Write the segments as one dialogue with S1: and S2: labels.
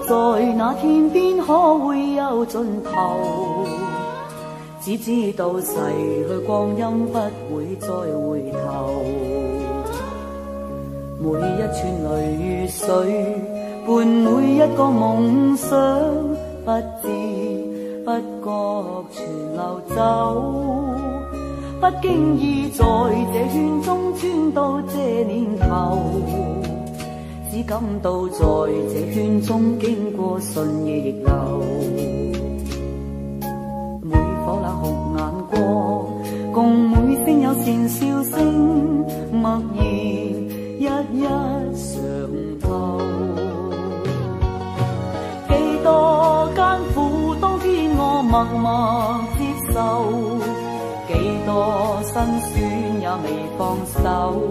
S1: 在那天边可會有盡頭？只知道逝去光陰不會再回頭。每一串淚水伴每一個夢想，不知不覺全流走。不經意在這圈中鑽到這年頭，只感到在這圈中經過順逆流。每顆冷酷眼光，共每聲有善笑聲，默然一一嘗透。幾多艱苦當天我默默接受，幾多辛酸也未放手。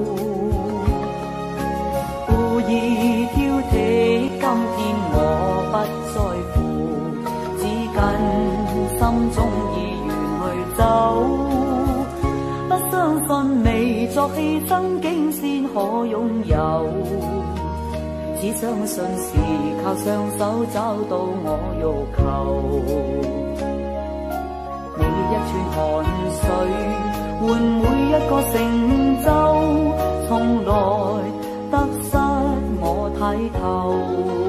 S1: 故意挑剔，今天我不在乎，只跟心中意願去走。不相信未作犧牲竟先可擁有，只相信是靠雙手找到我欲求。每一串汗水換每一個成就，從來得失我睇透。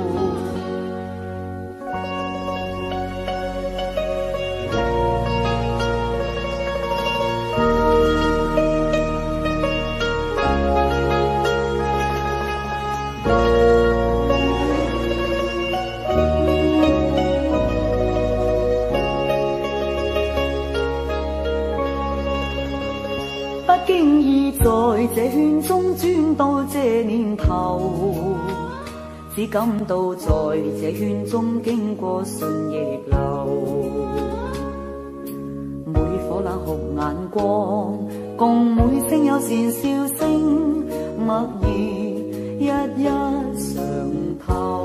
S1: 不經意在這圈中鑽到這年頭，只感到在這圈中經過順逆流。每顆冷酷眼光，共每聲有善笑聲，默然一一嘗透。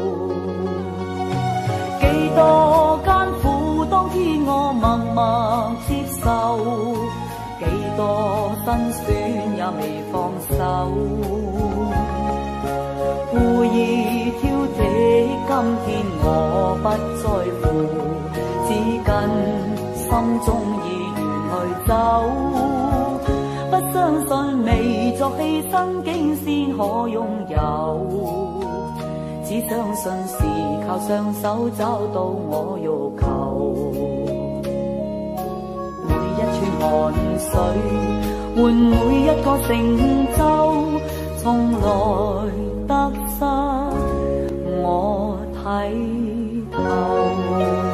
S1: 幾多艱苦當天我默默接受，幾多辛酸也未放手。故意挑剔，今天我不在乎，只跟心中意願去走。不相信未作犧牲竟先可擁有，只相信是靠雙手找到我欲求。汗水換每一個成就，從來得失我睇透。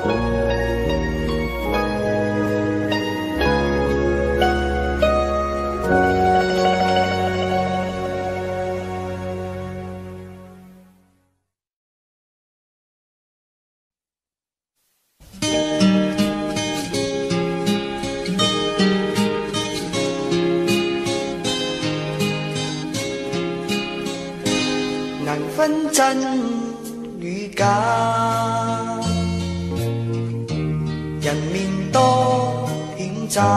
S2: 分真與假，人面多險詐，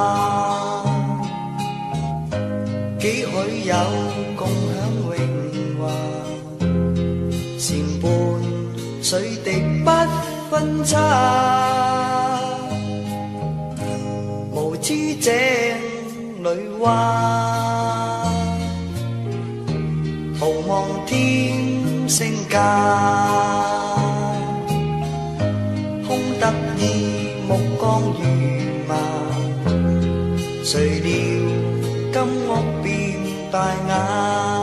S2: 幾許有共享榮華，前半水滴不分差，無知井裏蛙，徒望添聲價，空得意目光如麻，誰料金屋變大雅。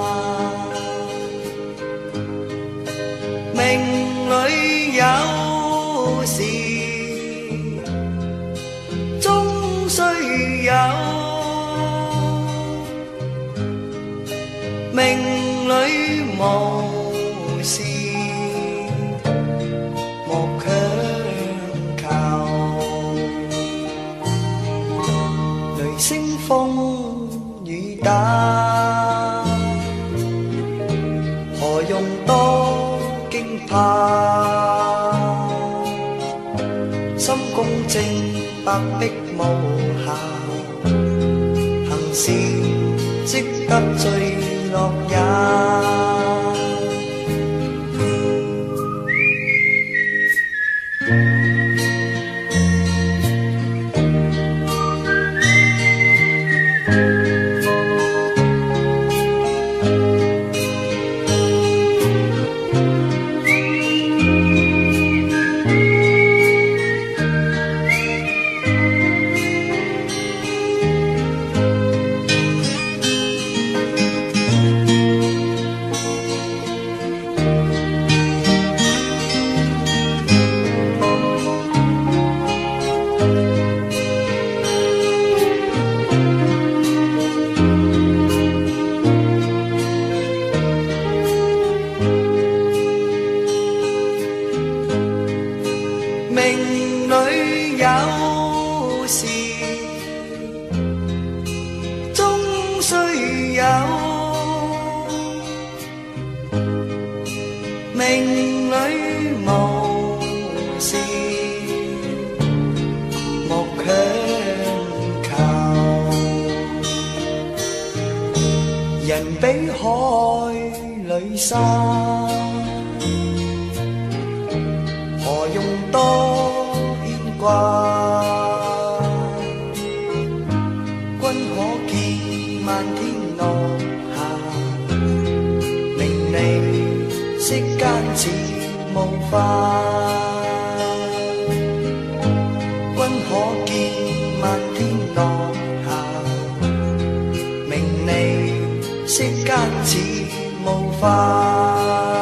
S2: 命裏有時終須有，命裏無事莫強求，雷聲風雨打，何用多驚怕？心公正白璧無瑕，行善積得最樂也。 海里沙，何用多牽掛？君可見漫天落霞，明媚色間似霧化。君可見漫天落霞，明媚色間似霧化。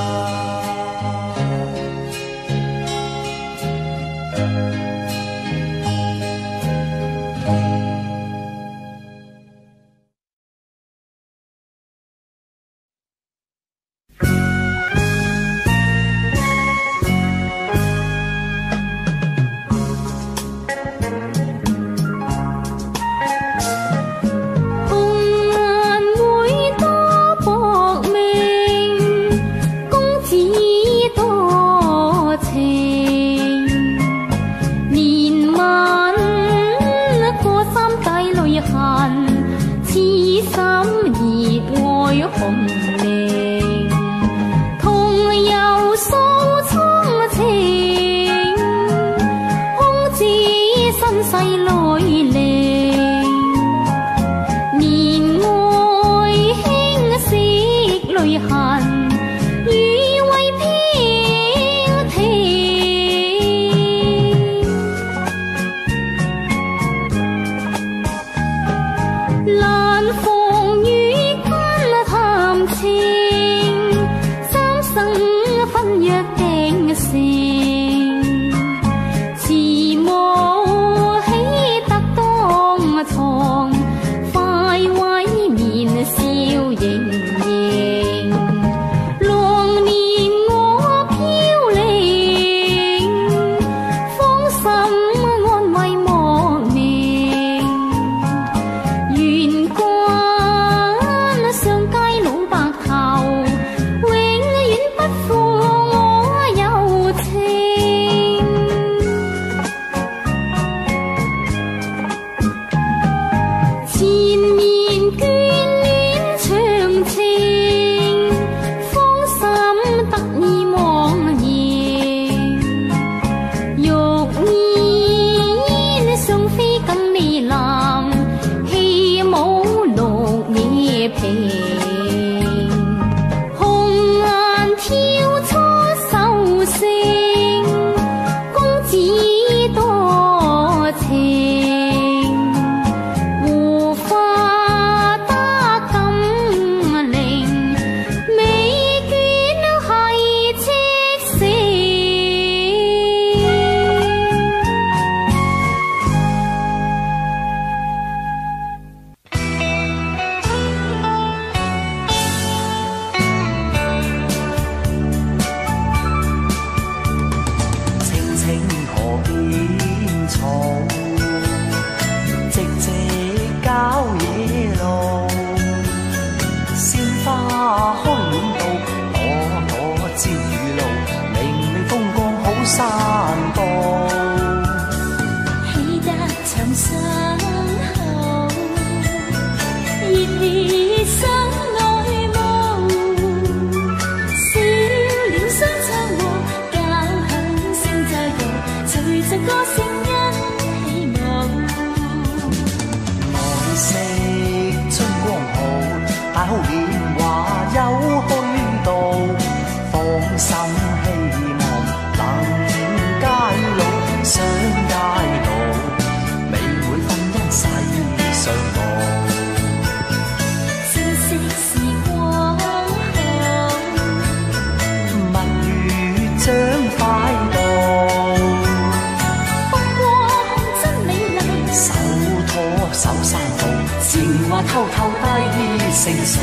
S1: 偷偷低聲訴。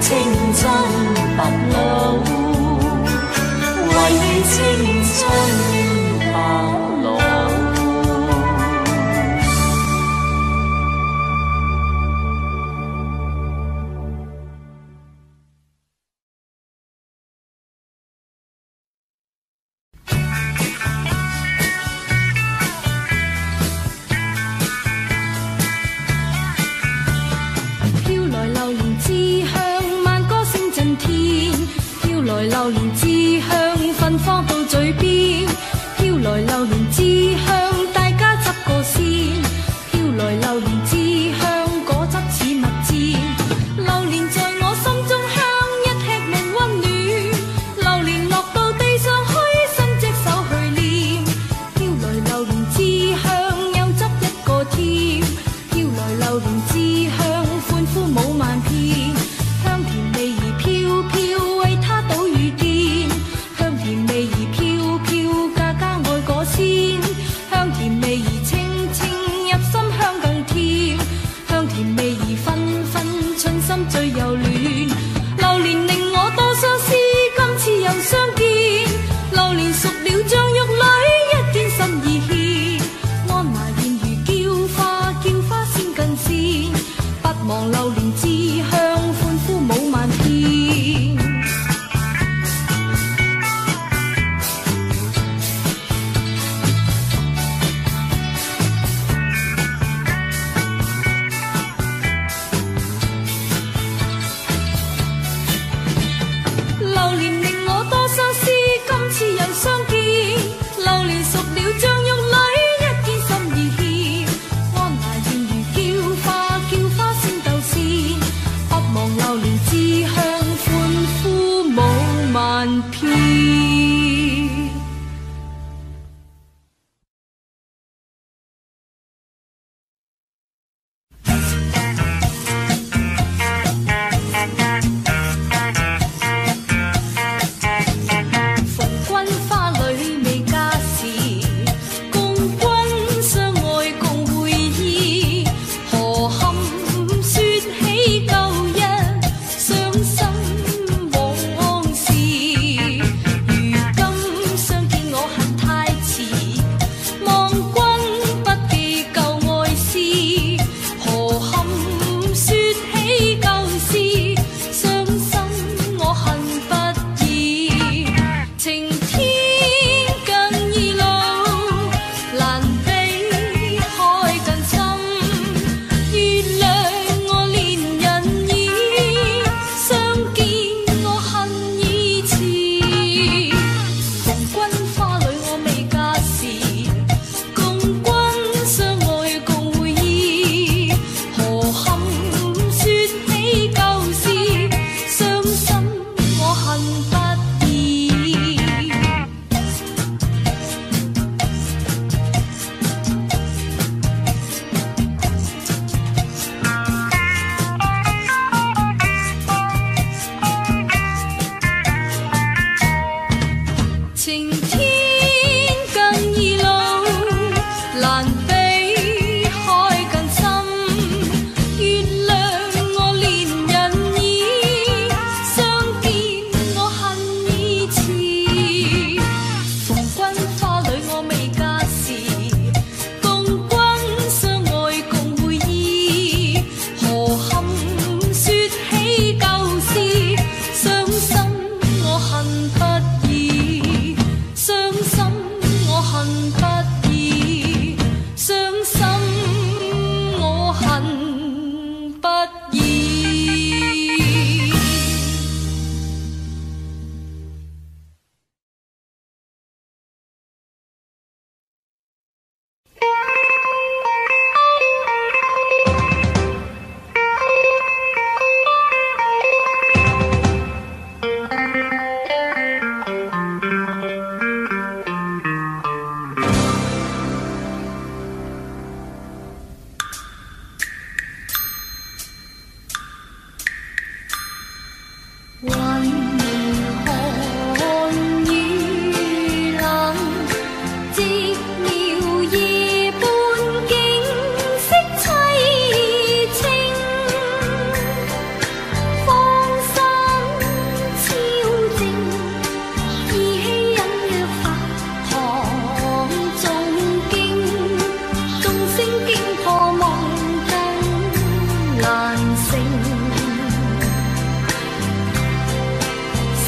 S1: 青春白老，为你青春白老。
S3: 飘来榴莲之香，慢歌声震天。飘来榴莲之香，芬芳到嘴边。飘来榴莲之香，大家执个先。飘来榴莲之香，果汁似蜜饯。榴莲在我心中香，一吃命温暖。榴莲落到地上去，伸隻手去拈。飘來榴蓮之香，有汁一個添。飄來榴蓮之香，歡呼舞萬片。香甜味兒飄飄，為它倒雨點。香甜味兒飄飄，家家愛果鮮。香甜味兒清清，入心香更甜。香甜味兒紛紛，春心最柔嫩。榴蓮令我多相思，今次又相見。榴蓮熟了像玉女，一見心意獻。安娜現如嬌花，叫花先近線。不忘榴蓮之香，歡呼舞萬片。榴蓮令我多相思，今次又相見。榴蓮熟了像玉女，一見心意獻。安娜現如嬌花，叫花先鬥線。不忘榴蓮之香，歡呼舞萬片。逢君花裏未嫁時，共君相愛共會意。何堪説起舊日傷心往事？如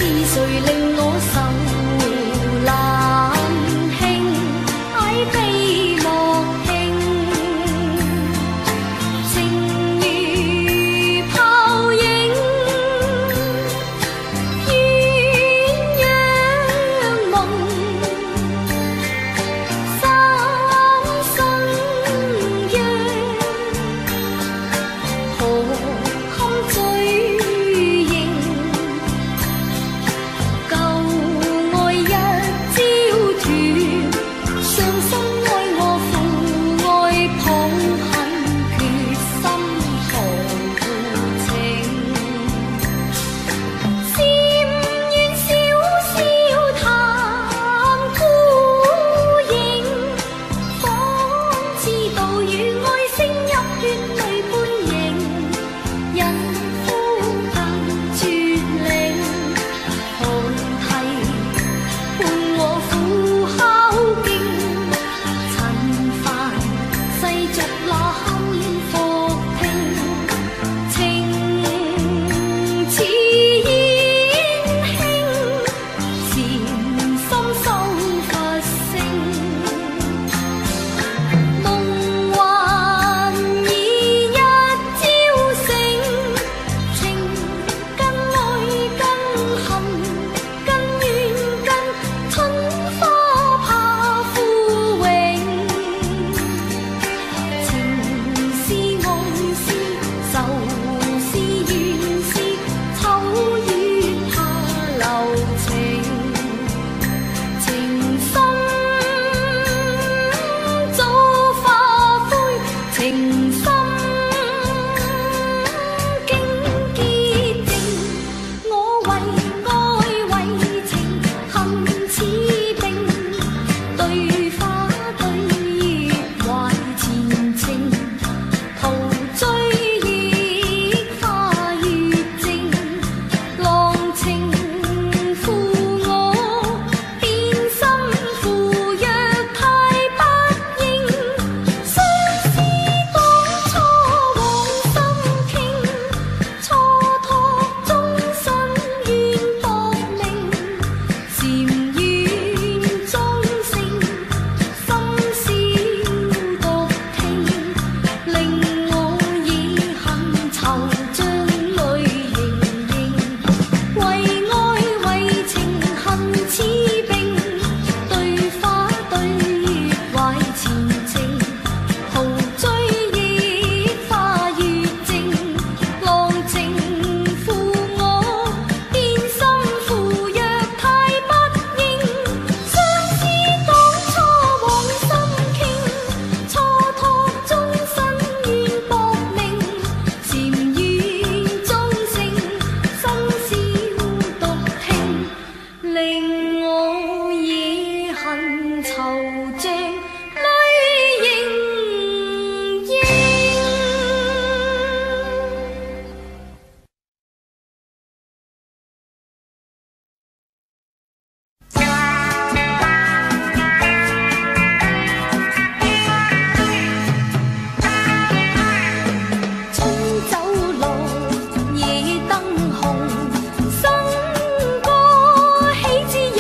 S3: 喜之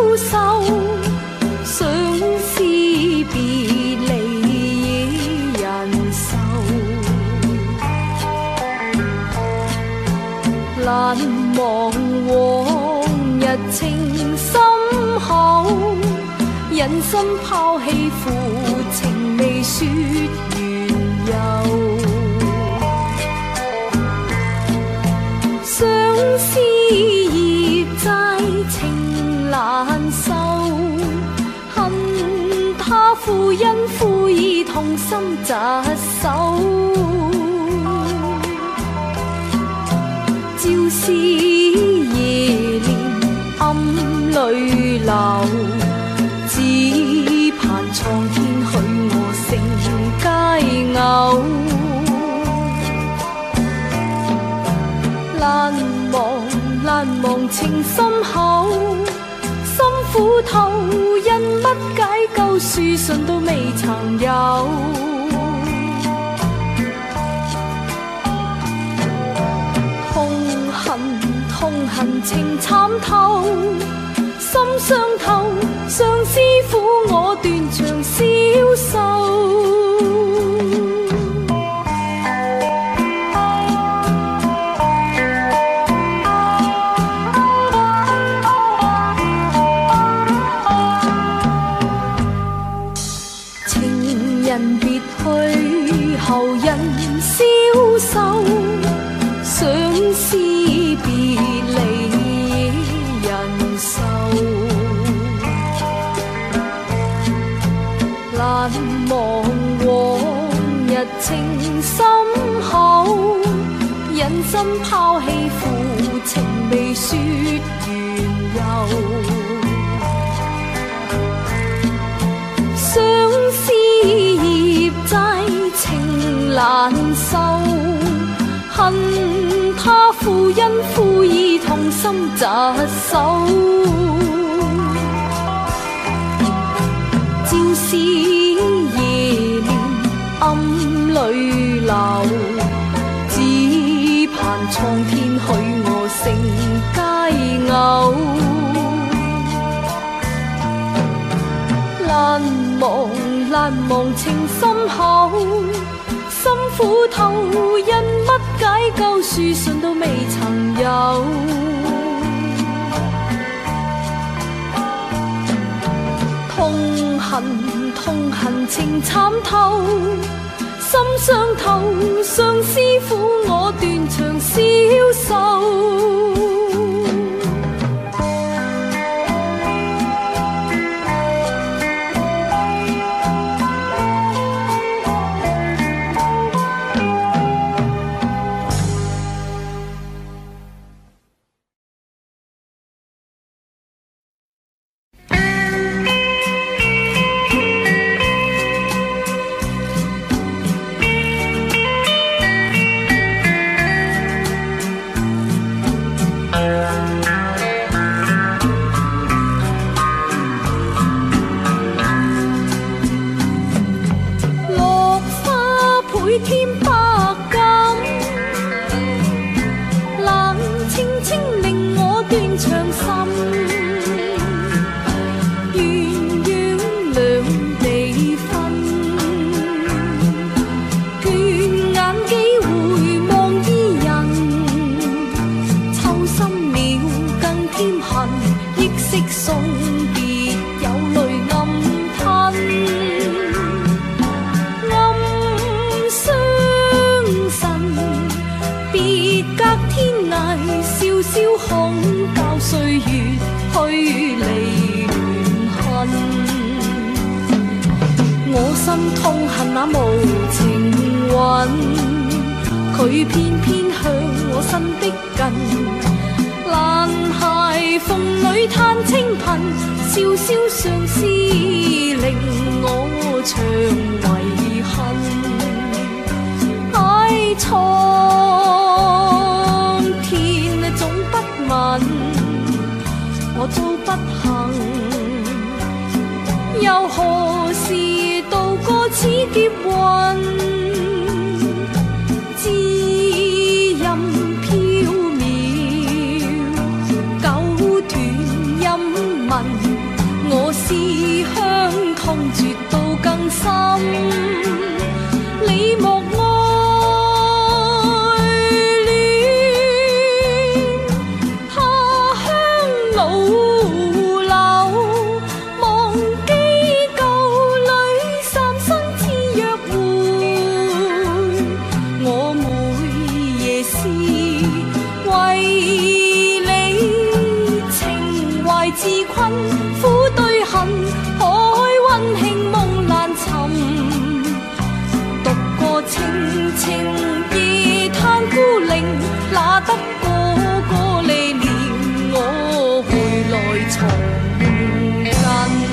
S3: 愁，相思別離人愁，難忘往日情深厚，忍心拋棄負情未說緣由。相思業債情難受，恨他負恩負義同心疾守。朝思夜念暗淚流，只盼蒼天許我成佳偶。難忘情深厚，心苦透，因乜解救書信都未曾有。痛恨情慘透，心傷透，相思苦我斷腸消受。後人消瘦，相思別離人愁，難忘往日情深厚，忍心拋棄負情未說緣由。相思業債情難受，恨他負恩負義同心疾守。朝思夜念暗淚流，只盼蒼天許我成佳偶。難忘情深厚，心苦透，因乜解救書信都未曾有。痛恨情慘透，心傷透，相思苦我斷腸消受。那無情雲，佢偏偏向我身逼近。蘭鞋縫裏嘆清貧，笑笑相思令我長遺恨。唉，蒼天總不問我遭不幸，又何時渡過此劫運？知音飄渺，九斷音聞。 思鄉，痛絕到更深。你莫愛戀他鄉老柳，忘記舊裏三生之約會。我每夜思為你情懷自困，苦對恨，海溫馨夢難尋。獨個清清夜嘆孤零，哪得個離念我回來重近。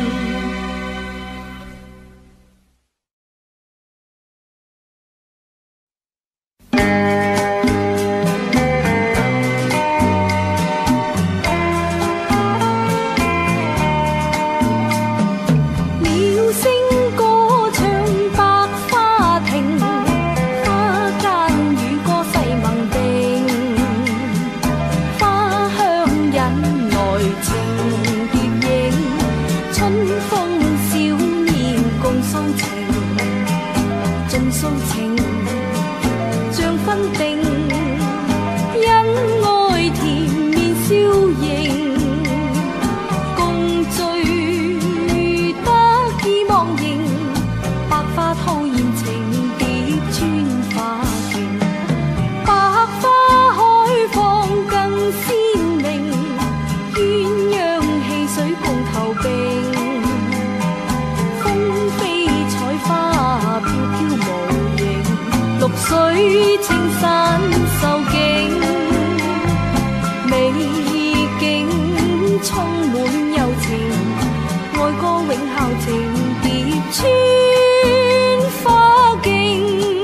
S3: 水青山秀景，美景充滿柔情，愛歌永效情疊穿花徑。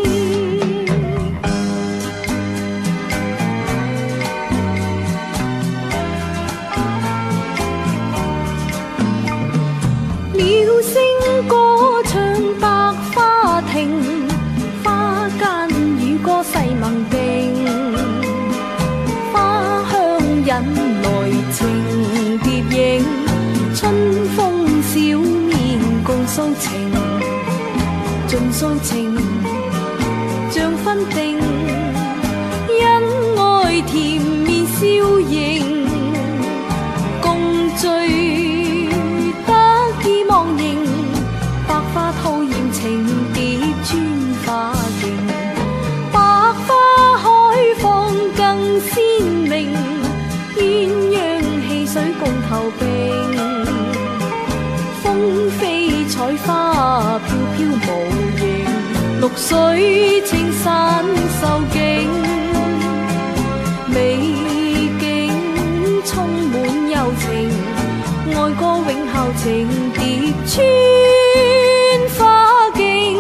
S3: 鳥聲歌唱百花亭，世盟並，花香引來情蝶影，春風笑面共訴情，盡訴情像分定，因愛甜面笑盈，共聚得意忘形，百花吐豔情蝶穿花徑。更鮮明，鴛鴦戲水共投並，風飛彩花飄飄無形，綠水青山秀景，美景充滿柔情，愛歌永效情疊穿花徑。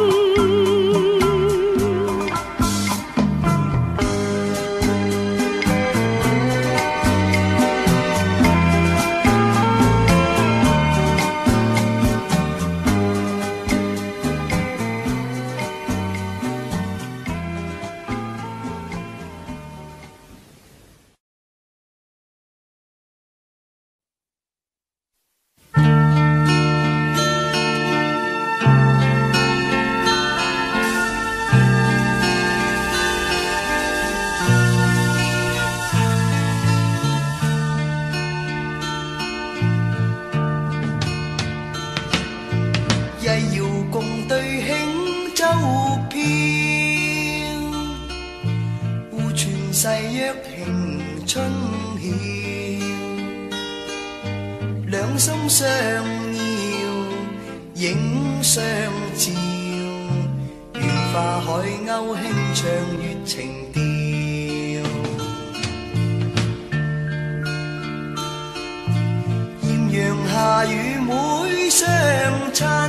S3: 誓約慶春曉，兩心相邀影相照，願化海鷗輕唱月情調。豔陽下與妹相親，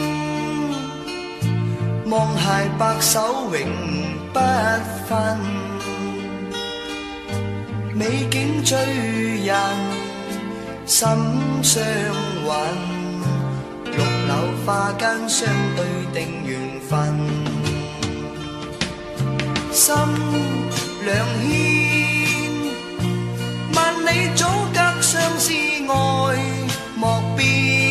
S3: 望偕白首永不分。美景醉人心相韻，綠柳花間相對定緣分。心兩牽，萬里阻隔相思愛莫變。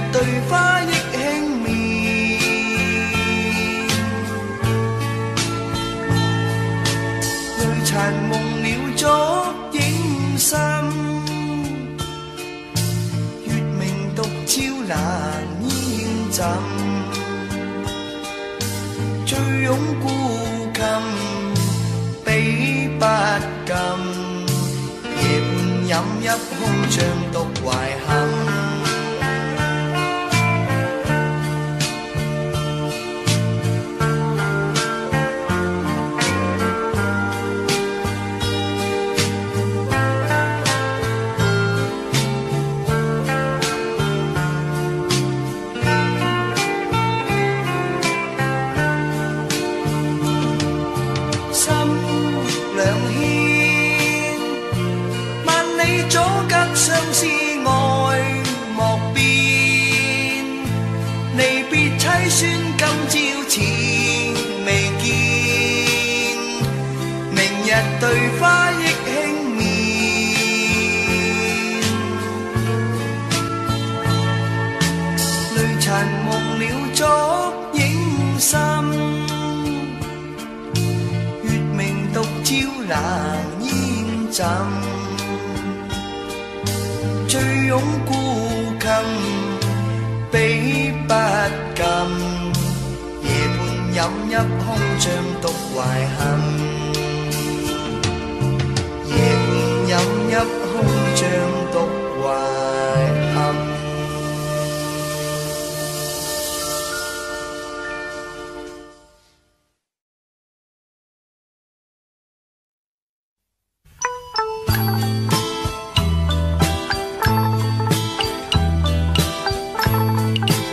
S2: 对花忆轻面，泪残蒙了昨影深，月明独照难烟枕，醉拥孤琴比不禁，夜半饮泣空像独怀恨。相思爱莫变，离别凄酸，今朝似未见。明日对花忆轻面，泪残蒙了昨影深，月明独照难烟枕。醉拥孤琴比不禁，夜半饮泣空像独怀恨。夜半饮泣空像独怀恨。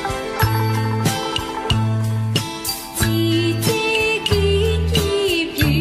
S3: 枝枝节节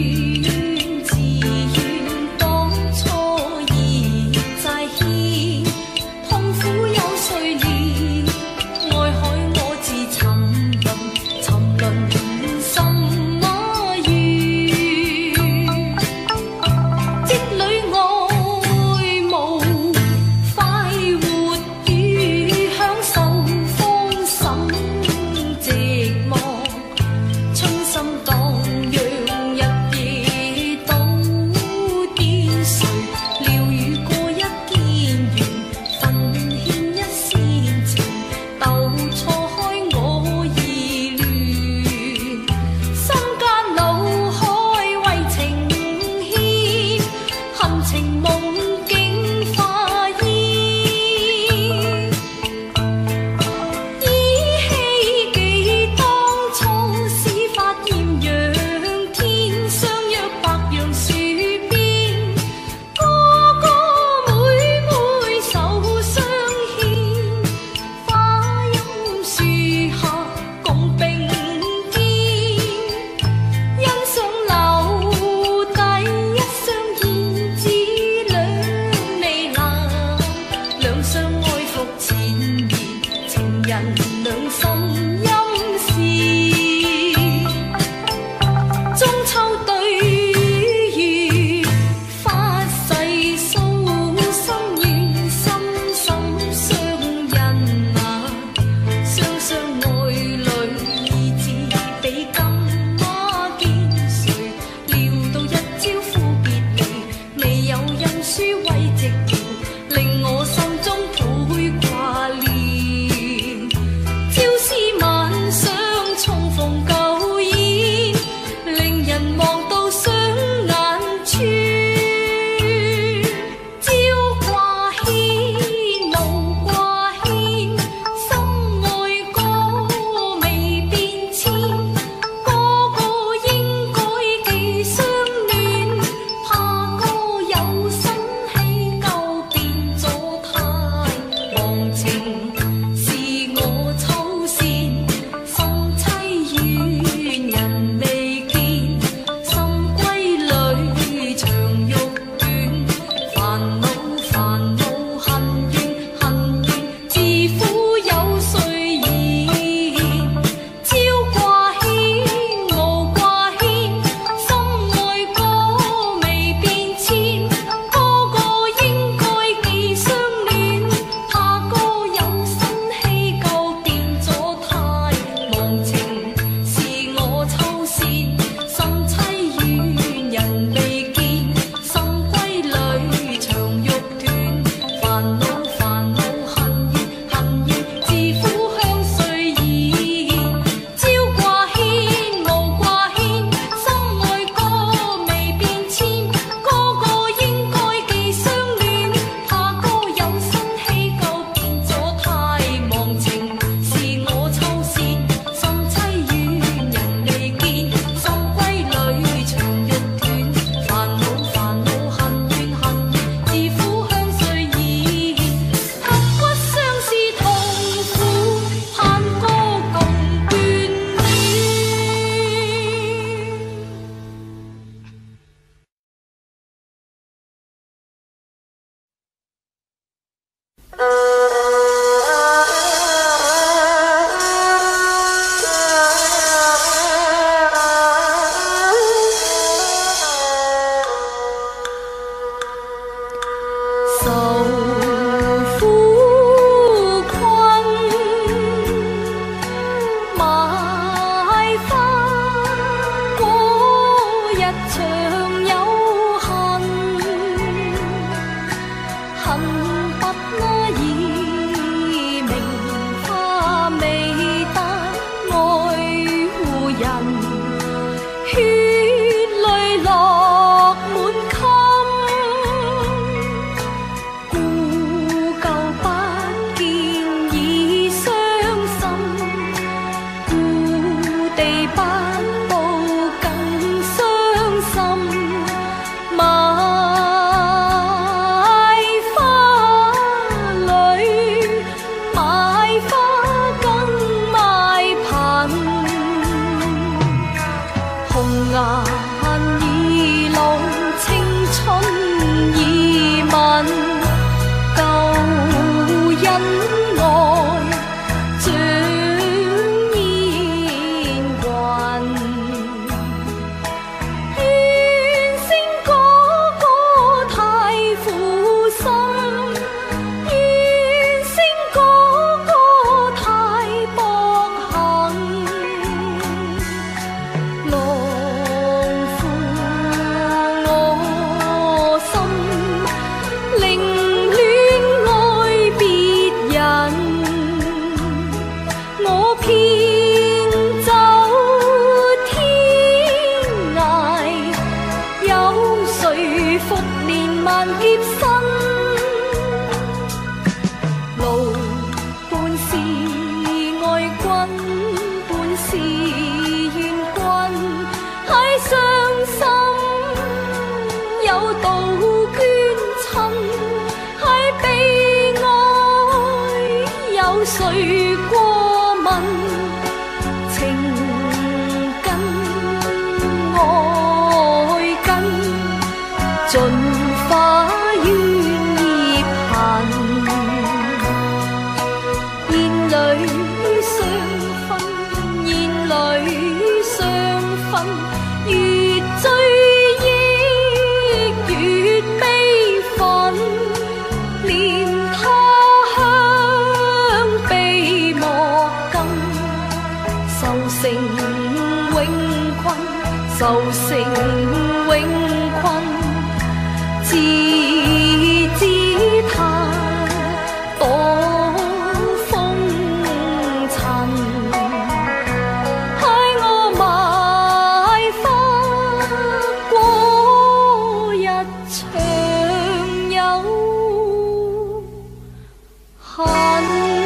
S3: 眼已老，青春已泯，旧恩愛像煙雲。怨聲嗰個太負心，怨聲嗰個太薄幸。浪負我心，寧戀愛別人。我偏走天涯，有誰復憐萬劫身？路半是愛君，半是怨君，太傷心，有道捐親，太悲哀，有誰過問？情根愛根，盡化於孽痕。煙裏相分，煙裏相分，越追憶越悲憤，念他鄉悲莫禁，愁成永困，愁成永困，自知他躲風塵，害我埋花過一場有恨。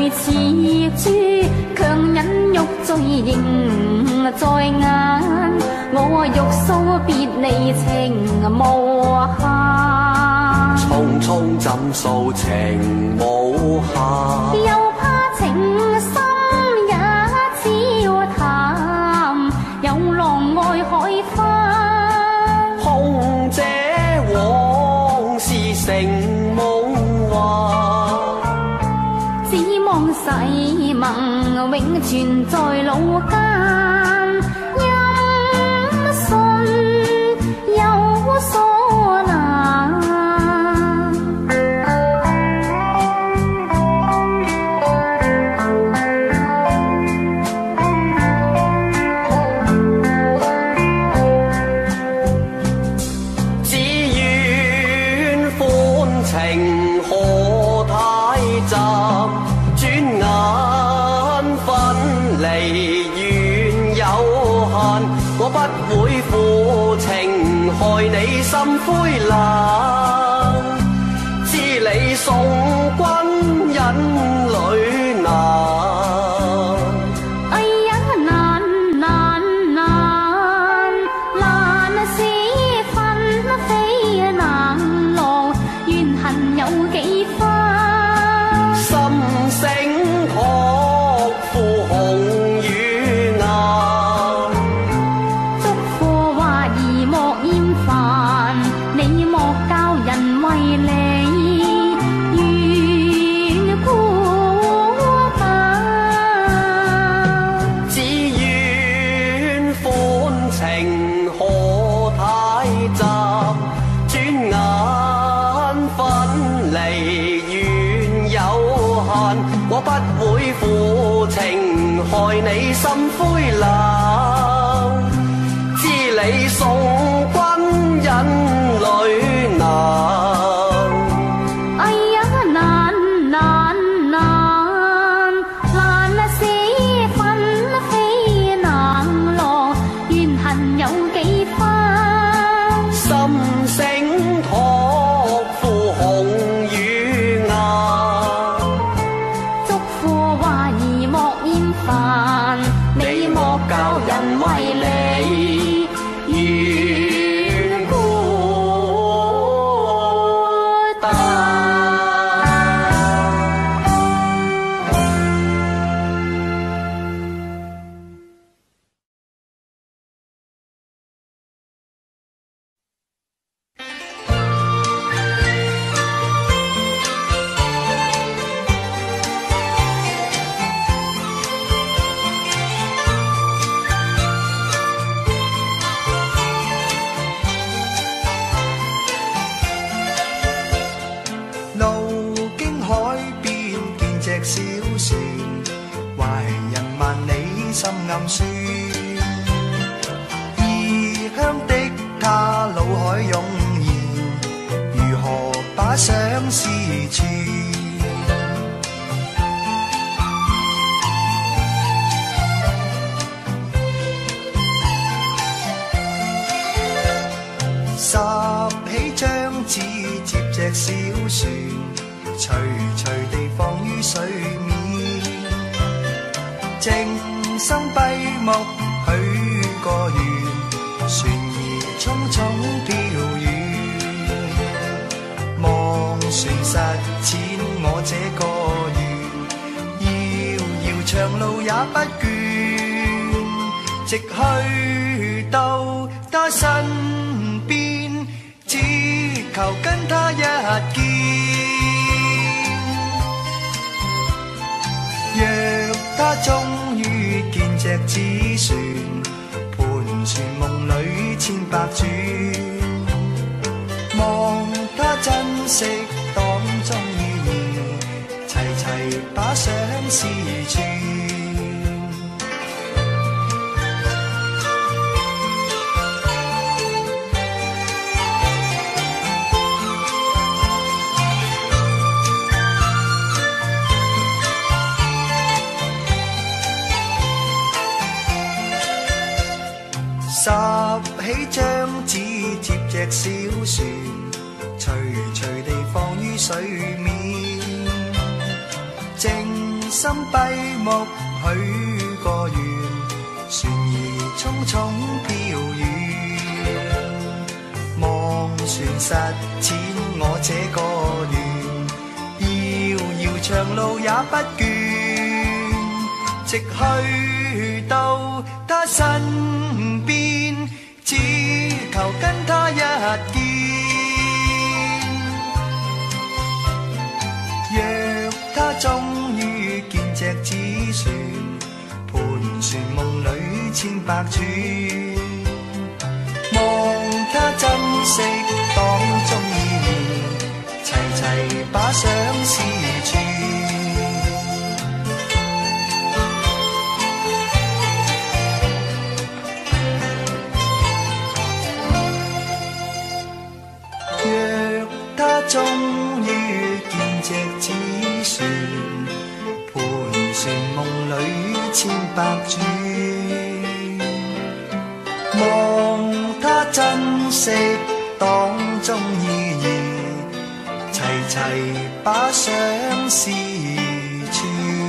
S3: 淚似珠，強忍欲醉仍在眼。我欲訴別離情無限，
S4: 匆匆怎訴情無限？
S3: 又怕情深也悄淡，有浪愛海翻。
S4: 空姐往事成夢幻，
S3: 只望誓盟永存在腦間，音訊有所難。
S4: 只願歡情何太暫，轉眼分離緣有限。我不會負情害你心灰冷，知你送君忍淚難。
S3: 哎呀難難難，難捨分飛難浪，怨恨有幾番。
S4: 心聲託付紅與顏，
S3: 祝賀話兒莫厭煩，你莫教人為你願孤單。
S4: 只願歡情何太暫，轉眼分離緣有限。我不會負情害你心灰冷，知你送君忍淚難。
S3: 哎呀難難難，難捨分飛難浪，怨恨有幾番。
S4: 心聲託付紅與顏，
S3: 祝賀話兒莫厭煩，你莫教人為你願孤單。
S2: 路經海邊見隻小船，懷人萬里心暗酸。異鄉的他腦海湧現，如何把相思串？拾起張紙接隻小船，徐徐地放於水面。靜心閉目許個願，船兒匆匆飄遠。望船實踐我這個願，遙遙長路也不倦，直去到他身邊，只求跟他一見。若他終於見隻紙船，盤旋夢裏千百轉，望他珍惜當中意義，齊齊把相思串。拾起張紙接隻小船，徐徐地放於水面。靜心閉目許個願，船兒匆匆飄遠，望船實踐我這個願，遙遙長路也不倦，直去到他身邊，只求跟他一見。若他終於見隻紙船，盤旋夢裏千百轉，望他珍惜當中意義，齊齊把相思串。若他終於見隻紙船，盤旋夢裏千百轉，望他珍惜當中意義，齊齊把相思串。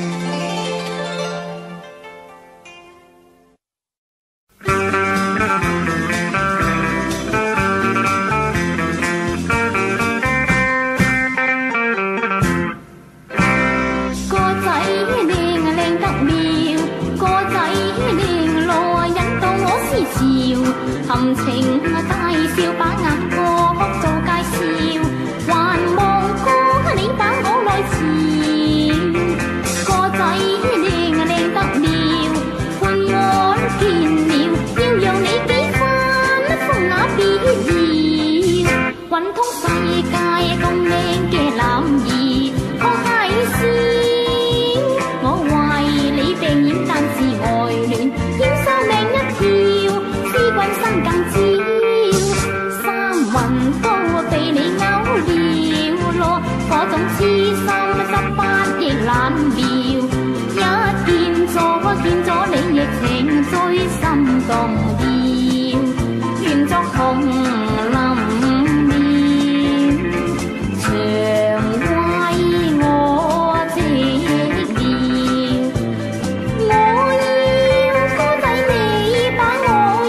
S3: 含情大笑，把眼角做介紹，還望哥你把我來瞧。個仔靚靚得了，盤滿見了，要讓你幾分風雅必要。運通世界咁靚嘅男兒，可係先我為你病染，但是愛戀要生命一條。君生更焦，三魂都被你勾了咯，嗰種痴心18億難料。一見咗你，亦情最心動搖，願作紅林鳥，長為我寂寥。我要哥仔你把我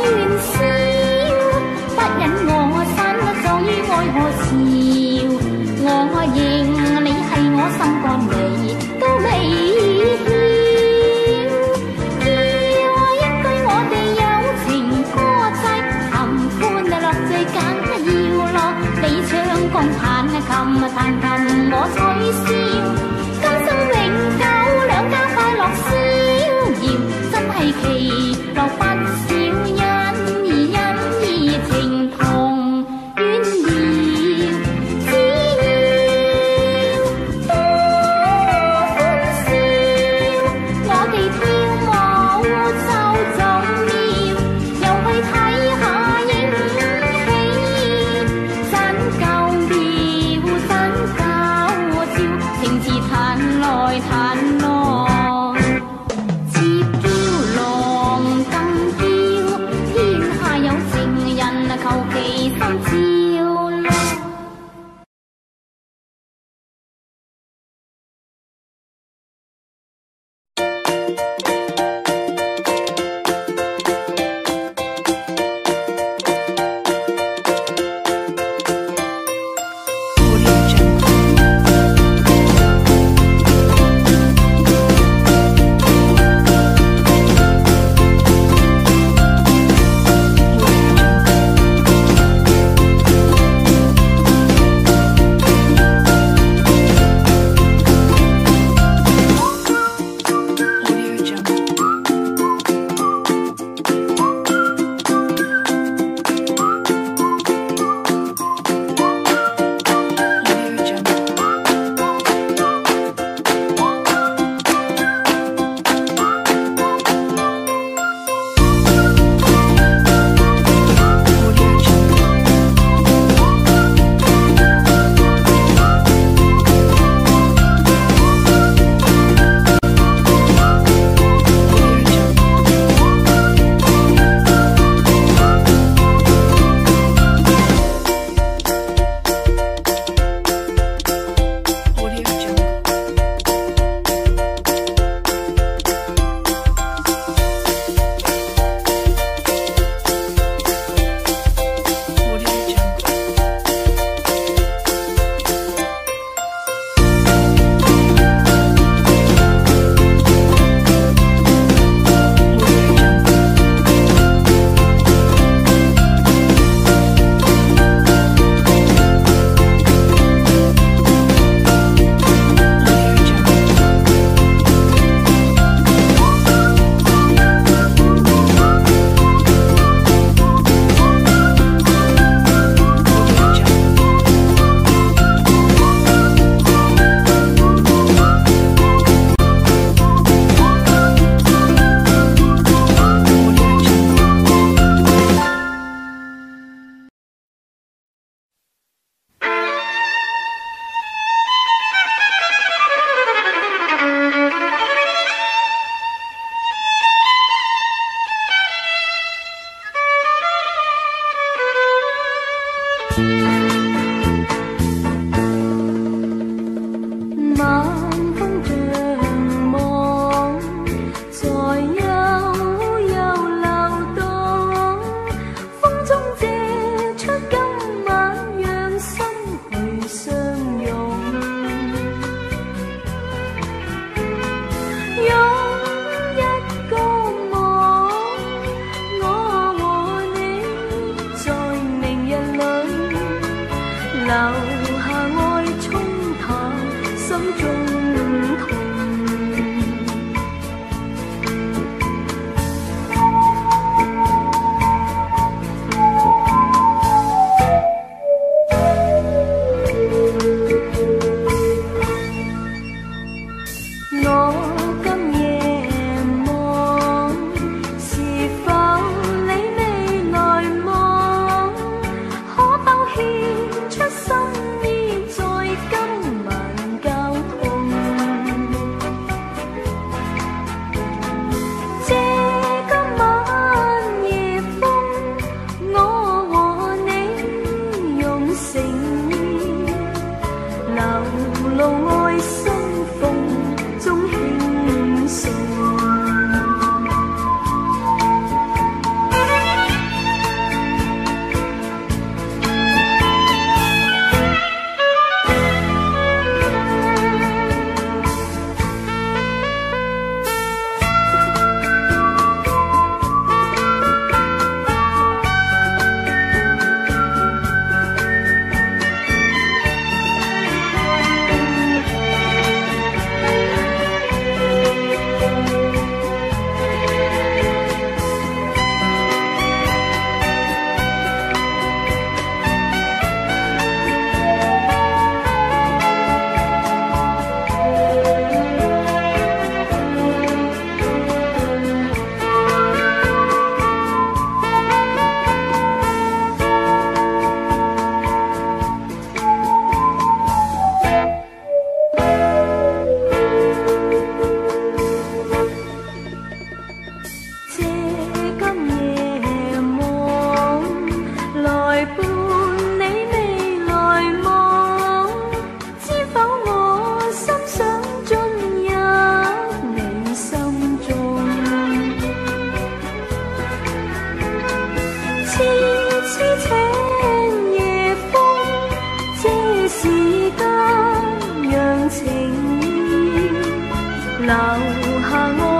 S3: 不忍我身葬於愛河潮，我認你係我心肝眉都未曉。叫一句我哋有情歌仔，尋歡樂最緊要咯。你唱共彈琴，彈琴我取消，今生永久兩家快樂逍遙，真係其樂不少。情同遠遙，只要多歡笑，我哋跳舞就重要，又去睇下影戲，真夠妙，真夠俏。 留下我。